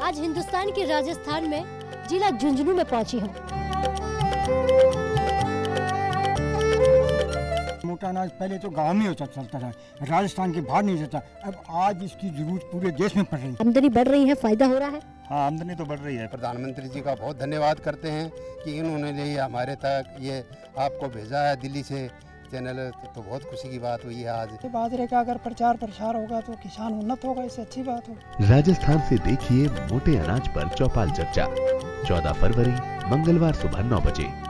आज हिंदुस्तान के राजस्थान में जिला झुंझुनू में पहुंची हूँ। मोटा अनाज पहले तो गांव में होता चलता था, राजस्थान के बाहर नहीं जाता। अब आज इसकी जरूरत पूरे देश में पड़ रही है। आमदनी बढ़ रही है, फायदा हो रहा है। हाँ, आमदनी तो बढ़ रही है। प्रधानमंत्री जी का बहुत धन्यवाद करते हैं कि इन्होंने ये हमारे तक ये आपको भेजा है दिल्ली से चैनल, तो बहुत खुशी की बात हुई है आज। बाजरे का अगर प्रचार प्रसार होगा तो किसान उन्नत होगा, इससे अच्छी बात हो। राजस्थान से देखिए मोटे अनाज पर चौपाल चर्चा 14 फरवरी मंगलवार सुबह 9 बजे।